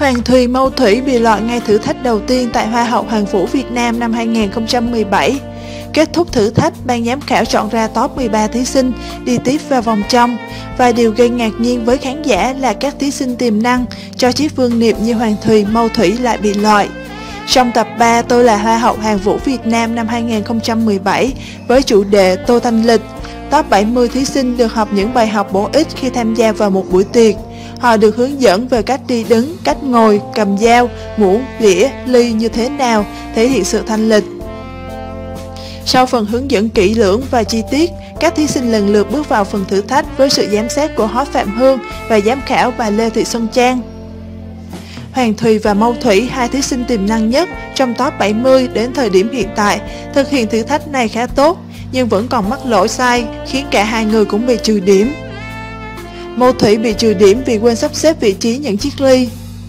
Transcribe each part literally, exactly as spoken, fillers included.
Hoàng Thùy Mâu Thủy bị loại ngay thử thách đầu tiên tại Hoa hậu Hoàn vũ Việt Nam năm hai nghìn không trăm mười bảy. Kết thúc thử thách, ban giám khảo chọn ra top mười ba thí sinh đi tiếp vào vòng trong. Và điều gây ngạc nhiên với khán giả là các thí sinh tiềm năng cho chiếc vương niệm như Hoàng Thùy Mâu Thủy lại bị loại. Trong tập ba Tôi là Hoa hậu Hoàn vũ Việt Nam năm hai nghìn không trăm mười bảy với chủ đề Tô Thanh Lịch, top bảy mươi thí sinh được học những bài học bổ ích khi tham gia vào một buổi tiệc. Họ được hướng dẫn về cách đi đứng, cách ngồi, cầm dao, muỗng, đĩa, ly như thế nào, thể hiện sự thanh lịch. Sau phần hướng dẫn kỹ lưỡng và chi tiết, các thí sinh lần lượt bước vào phần thử thách với sự giám sát của hot Phạm Hương và giám khảo bà Lê Thị Xuân Trang. Hoàng Thùy và Mâu Thủy, hai thí sinh tiềm năng nhất trong top bảy mươi đến thời điểm hiện tại, thực hiện thử thách này khá tốt, nhưng vẫn còn mắc lỗi sai, khiến cả hai người cũng bị trừ điểm. Mâu Thủy bị trừ điểm vì quên sắp xếp vị trí những chiếc ly.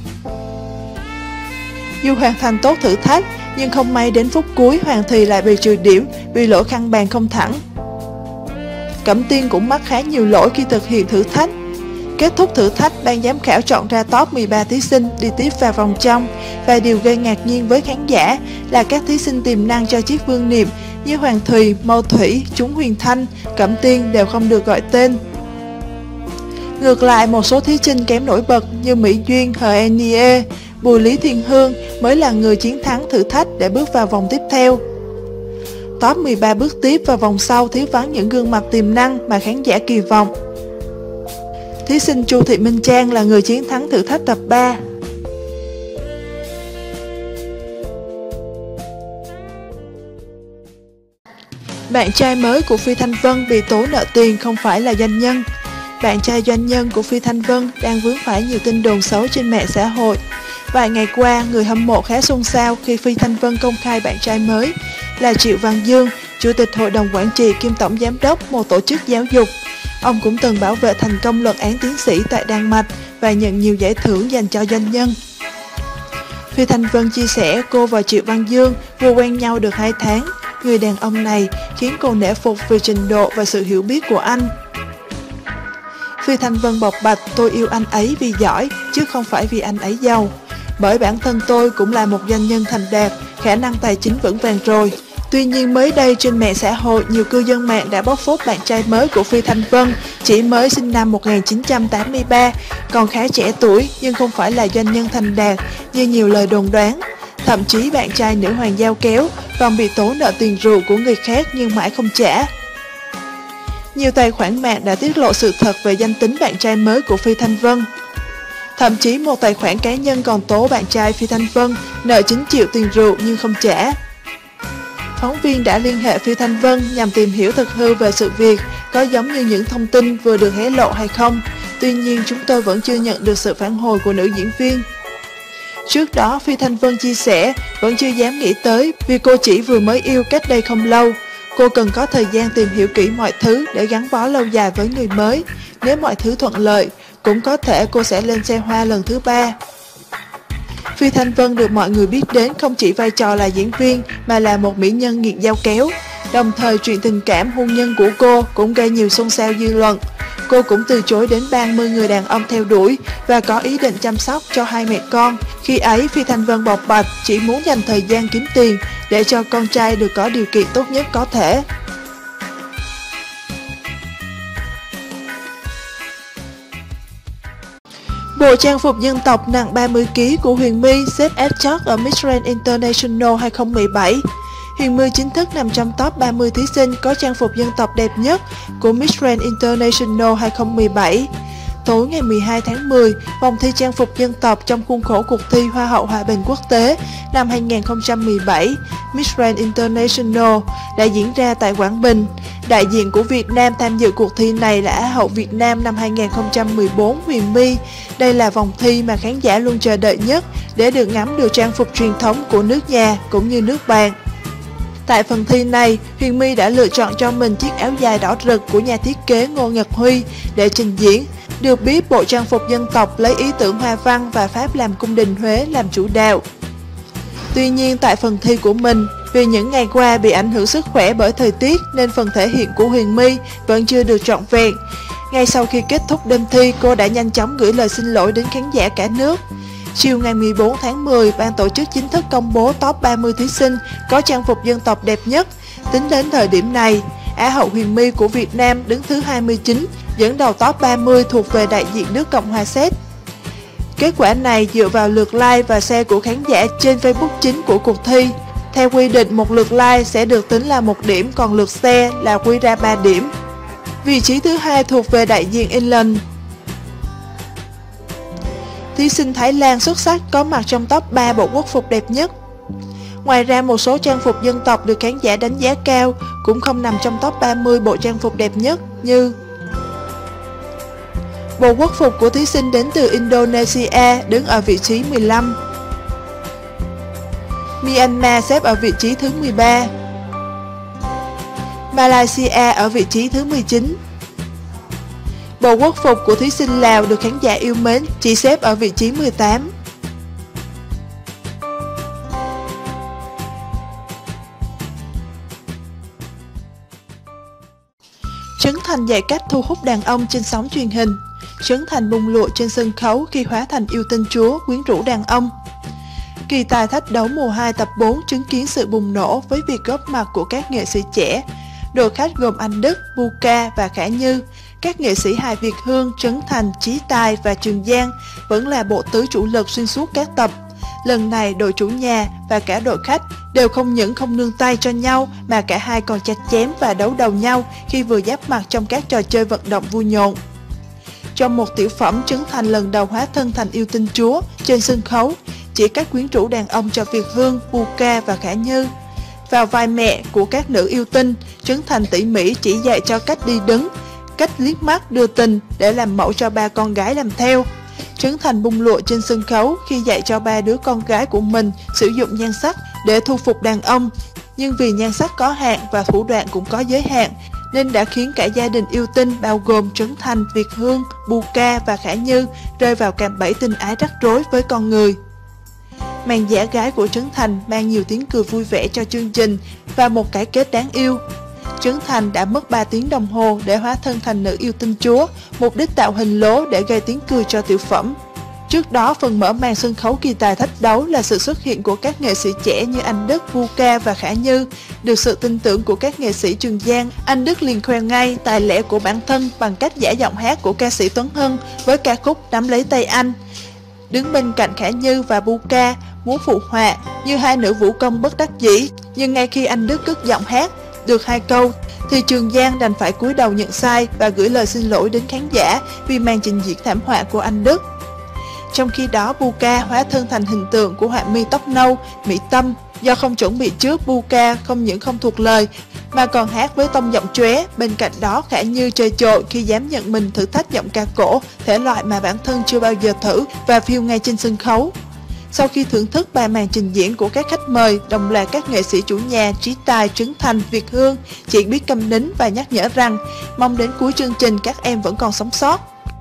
Dù hoàn thành tốt thử thách, nhưng không may đến phút cuối Hoàng Thùy lại bị trừ điểm vì lỗi khăn bàn không thẳng. Cẩm Tiên cũng mắc khá nhiều lỗi khi thực hiện thử thách. Kết thúc thử thách, ban giám khảo chọn ra top mười ba thí sinh đi tiếp vào vòng trong. Và điều gây ngạc nhiên với khán giả là các thí sinh tiềm năng cho chiếc vương niệm như Hoàng Thùy, Mâu Thủy, Trúng Huyền Thanh, Cẩm Tiên đều không được gọi tên. Ngược lại, một số thí sinh kém nổi bật như Mỹ Duyên, Hờ Enie, Bùi Lý Thiên Hương mới là người chiến thắng thử thách để bước vào vòng tiếp theo. Top mười ba bước tiếp vào vòng sau thiếu vắng những gương mặt tiềm năng mà khán giả kỳ vọng. Thí sinh Chu Thị Minh Trang là người chiến thắng thử thách tập ba. Bạn trai mới của Phi Thanh Vân bị tố nợ tiền không phải là doanh nhân. Bạn trai doanh nhân của Phi Thanh Vân đang vướng phải nhiều tin đồn xấu trên mạng xã hội. Vài ngày qua, người hâm mộ khá xôn xao khi Phi Thanh Vân công khai bạn trai mới là Triệu Văn Dương, Chủ tịch Hội đồng Quản trị kiêm Tổng Giám đốc một tổ chức giáo dục. Ông cũng từng bảo vệ thành công luận án tiến sĩ tại Đan Mạch và nhận nhiều giải thưởng dành cho doanh nhân. Phi Thanh Vân chia sẻ cô và Triệu Văn Dương vừa quen nhau được hai tháng. Người đàn ông này khiến cô nể phục về trình độ và sự hiểu biết của anh. Phi Thanh Vân bộc bạch, tôi yêu anh ấy vì giỏi, chứ không phải vì anh ấy giàu. Bởi bản thân tôi cũng là một doanh nhân thành đạt, khả năng tài chính vững vàng rồi. Tuy nhiên mới đây trên mạng xã hội, nhiều cư dân mạng đã bóc phốt bạn trai mới của Phi Thanh Vân, chỉ mới sinh năm một nghìn chín trăm tám mươi ba, còn khá trẻ tuổi nhưng không phải là doanh nhân thành đạt như nhiều lời đồn đoán. Thậm chí bạn trai nữ hoàng Giao Kéo còn bị tố nợ tiền rượu của người khác nhưng mãi không trả. Nhiều tài khoản mạng đã tiết lộ sự thật về danh tính bạn trai mới của Phi Thanh Vân. Thậm chí một tài khoản cá nhân còn tố bạn trai Phi Thanh Vân nợ chín triệu tiền rượu nhưng không trả. Phóng viên đã liên hệ Phi Thanh Vân nhằm tìm hiểu thực hư về sự việc có giống như những thông tin vừa được hé lộ hay không. Tuy nhiên chúng tôi vẫn chưa nhận được sự phản hồi của nữ diễn viên. Trước đó Phi Thanh Vân chia sẻ vẫn chưa dám nghĩ tới vì cô chỉ vừa mới yêu cách đây không lâu. Cô cần có thời gian tìm hiểu kỹ mọi thứ để gắn bó lâu dài với người mới. Nếu mọi thứ thuận lợi, cũng có thể cô sẽ lên xe hoa lần thứ ba. Phi Thanh Vân được mọi người biết đến không chỉ vai trò là diễn viên mà là một mỹ nhân nghiện dao kéo. Đồng thời chuyện tình cảm hôn nhân của cô cũng gây nhiều xôn xao dư luận. Cô cũng từ chối đến ba mươi người đàn ông theo đuổi và có ý định chăm sóc cho hai mẹ con. Khi ấy Phi Thanh Vân bộc bạch chỉ muốn dành thời gian kiếm tiền để cho con trai được có điều kiện tốt nhất có thể. Bộ trang phục dân tộc nặng ba mươi ki lô gam của Huyền My xếp ép chót ở Miss Grand International hai không một bảy. Huyền My chính thức nằm trong top ba mươi thí sinh có trang phục dân tộc đẹp nhất của Miss Grand International hai không một bảy. Tối ngày mười hai tháng mười, vòng thi trang phục dân tộc trong khuôn khổ cuộc thi Hoa hậu Hòa bình quốc tế năm hai nghìn không trăm mười bảy Miss Grand International đã diễn ra tại Quảng Bình. Đại diện của Việt Nam tham dự cuộc thi này là Á hậu Việt Nam năm hai nghìn không trăm mười bốn Huyền My. Đây là vòng thi mà khán giả luôn chờ đợi nhất để được ngắm được trang phục truyền thống của nước nhà cũng như nước bạn. Tại phần thi này, Huyền My đã lựa chọn cho mình chiếc áo dài đỏ rực của nhà thiết kế Ngô Nhật Huy để trình diễn. Được biết, bộ trang phục dân tộc lấy ý tưởng Hoa văn và Pháp làm cung đình Huế làm chủ đạo. Tuy nhiên, tại phần thi của mình, vì những ngày qua bị ảnh hưởng sức khỏe bởi thời tiết nên phần thể hiện của Huyền My vẫn chưa được trọn vẹn. Ngay sau khi kết thúc đêm thi, cô đã nhanh chóng gửi lời xin lỗi đến khán giả cả nước. Chiều ngày mười bốn tháng mười, ban tổ chức chính thức công bố top ba mươi thí sinh có trang phục dân tộc đẹp nhất. Tính đến thời điểm này, Á hậu Huyền My của Việt Nam đứng thứ hai mươi chín, dẫn đầu top ba mươi thuộc về đại diện nước Cộng hòa Séc. Kết quả này dựa vào lượt like và share của khán giả trên Facebook chính của cuộc thi. Theo quy định, một lượt like sẽ được tính là một điểm, còn lượt share là quy ra ba điểm. Vị trí thứ hai thuộc về đại diện England. Thí sinh Thái Lan xuất sắc có mặt trong top ba bộ quốc phục đẹp nhất. Ngoài ra, một số trang phục dân tộc được khán giả đánh giá cao cũng không nằm trong top ba mươi bộ trang phục đẹp nhất như bộ quốc phục của thí sinh đến từ Indonesia đứng ở vị trí mười lăm. Myanmar xếp ở vị trí thứ mười ba. Malaysia ở vị trí thứ mười chín. Bộ quốc phục của thí sinh Lào được khán giả yêu mến chỉ xếp ở vị trí mười tám. Trấn Thành dạy cách thu hút đàn ông trên sóng truyền hình. Trấn Thành bung lụa trên sân khấu khi hóa thành yêu tinh chúa quyến rũ đàn ông. Kỳ tài thách đấu mùa hai tập bốn chứng kiến sự bùng nổ với việc góp mặt của các nghệ sĩ trẻ. Đội khách gồm Anh Đức, Buka và Khả Như. Các nghệ sĩ hài Việt Hương, Trấn Thành, Chí Tài và Trường Giang vẫn là bộ tứ chủ lực xuyên suốt các tập. Lần này, đội chủ nhà và cả đội khách đều không những không nương tay cho nhau mà cả hai còn chặt chém và đấu đầu nhau khi vừa giáp mặt trong các trò chơi vận động vui nhộn. Trong một tiểu phẩm, Trấn Thành lần đầu hóa thân thành yêu tinh chúa trên sân khấu, chỉ cách quyến rũ đàn ông cho Việt Hương, Buka và Khả Như. Vào vai mẹ của các nữ yêu tinh, Trấn Thành tỉ mỉ chỉ dạy cho cách đi đứng, cách liếc mắt đưa tình để làm mẫu cho ba con gái làm theo. Trấn Thành bung lụa trên sân khấu khi dạy cho ba đứa con gái của mình sử dụng nhan sắc để thu phục đàn ông. Nhưng vì nhan sắc có hạn và thủ đoạn cũng có giới hạn, nên đã khiến cả gia đình yêu tinh bao gồm Trấn Thành, Việt Hương, Buka và Khả Như rơi vào cạm bẫy tình ái rắc rối với con người. Màn giả gái của Trấn Thành mang nhiều tiếng cười vui vẻ cho chương trình và một cái kết đáng yêu. Trấn Thành đã mất ba tiếng đồng hồ để hóa thân thành nữ yêu tinh chúa, mục đích tạo hình lố để gây tiếng cười cho tiểu phẩm. Trước đó, phần mở màn sân khấu kỳ tài thách đấu là sự xuất hiện của các nghệ sĩ trẻ như Anh Đức, Buka và Khả Như. Được sự tin tưởng của các nghệ sĩ Trường Giang, Anh Đức liền khoe ngay tài lẻ của bản thân bằng cách giả giọng hát của ca sĩ Tuấn Hân với ca khúc Nắm Lấy Tay Anh. Đứng bên cạnh Khả Như và Buka muốn phụ họa như hai nữ vũ công bất đắc dĩ, nhưng ngay khi Anh Đức cất giọng hát được hai câu thì Trường Giang đành phải cúi đầu nhận sai và gửi lời xin lỗi đến khán giả vì màn trình diễn thảm họa của Anh Đức. Trong khi đó, Buka hóa thân thành hình tượng của họa mi tóc nâu, Mỹ Tâm. Do không chuẩn bị trước, Buka không những không thuộc lời mà còn hát với tông giọng chóe. Bên cạnh đó, Khả Như chơi trội khi dám nhận mình thử thách giọng ca cổ, thể loại mà bản thân chưa bao giờ thử và phiêu ngay trên sân khấu. Sau khi thưởng thức ba màn trình diễn của các khách mời, đồng loạt các nghệ sĩ chủ nhà Chí Tài, Trấn Thành, Việt Hương chỉ biết câm nín và nhắc nhở rằng mong đến cuối chương trình các em vẫn còn sống sót.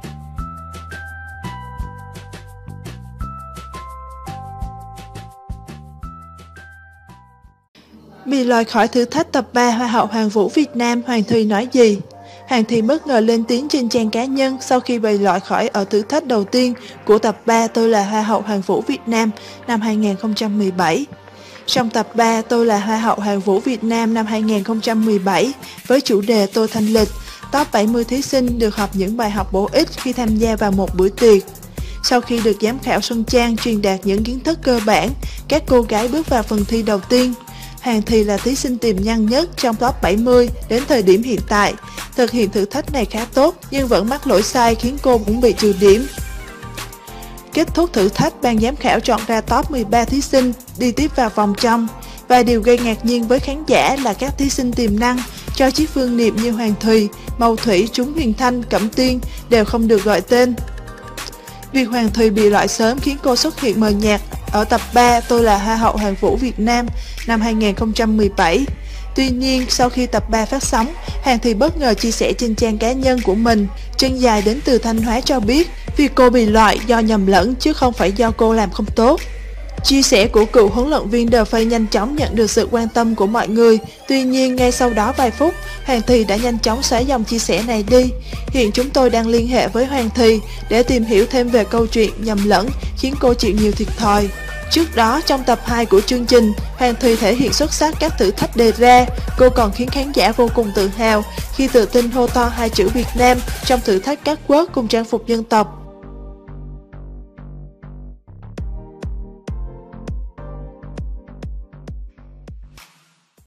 Bị loại khỏi thử thách tập ba Hoa hậu Hoàn vũ Việt Nam, Hoàng Thùy nói gì? Hoàng Thùy bất ngờ lên tiếng trên trang cá nhân sau khi bị loại khỏi ở thử thách đầu tiên của tập ba Tôi là Hoa hậu Hoàn vũ Việt Nam năm hai nghìn không trăm mười bảy. Trong tập ba Tôi là Hoa hậu Hoàn vũ Việt Nam năm hai nghìn không trăm mười bảy, với chủ đề Tôi thanh lịch, top bảy mươi thí sinh được học những bài học bổ ích khi tham gia vào một buổi tiệc. Sau khi được giám khảo Xuân Trang truyền đạt những kiến thức cơ bản, các cô gái bước vào phần thi đầu tiên. Hoàng Thùy là thí sinh tiềm năng nhất trong top bảy mươi đến thời điểm hiện tại. Thực hiện thử thách này khá tốt nhưng vẫn mắc lỗi sai khiến cô cũng bị trừ điểm. Kết thúc thử thách, ban giám khảo chọn ra top mười ba thí sinh đi tiếp vào vòng trong. Và điều gây ngạc nhiên với khán giả là các thí sinh tiềm năng cho chiếc vương niệm như Hoàng Thùy, Màu Thủy, Trúng Huyền Thanh, Cẩm Tiên đều không được gọi tên. Việc Hoàng Thùy bị loại sớm khiến cô xuất hiện mờ nhạt ở tập ba Tôi là Hoa hậu Hoàn vũ Việt Nam năm hai nghìn không trăm mười bảy. Tuy nhiên, sau khi tập ba phát sóng, Hoàng Thùy bất ngờ chia sẻ trên trang cá nhân của mình, chân dài đến từ Thanh Hóa cho biết việc cô bị loại do nhầm lẫn chứ không phải do cô làm không tốt. Chia sẻ của cựu huấn luyện viên De Frey nhanh chóng nhận được sự quan tâm của mọi người. Tuy nhiên, ngay sau đó vài phút, Hoàng Thì đã nhanh chóng xóa dòng chia sẻ này đi. Hiện chúng tôi đang liên hệ với Hoàng Thì để tìm hiểu thêm về câu chuyện nhầm lẫn khiến cô chịu nhiều thiệt thòi. Trước đó, trong tập hai của chương trình, Hoàng Thì thể hiện xuất sắc các thử thách đề ra. Cô còn khiến khán giả vô cùng tự hào khi tự tin hô to hai chữ Việt Nam trong thử thách catwalk cùng trang phục dân tộc.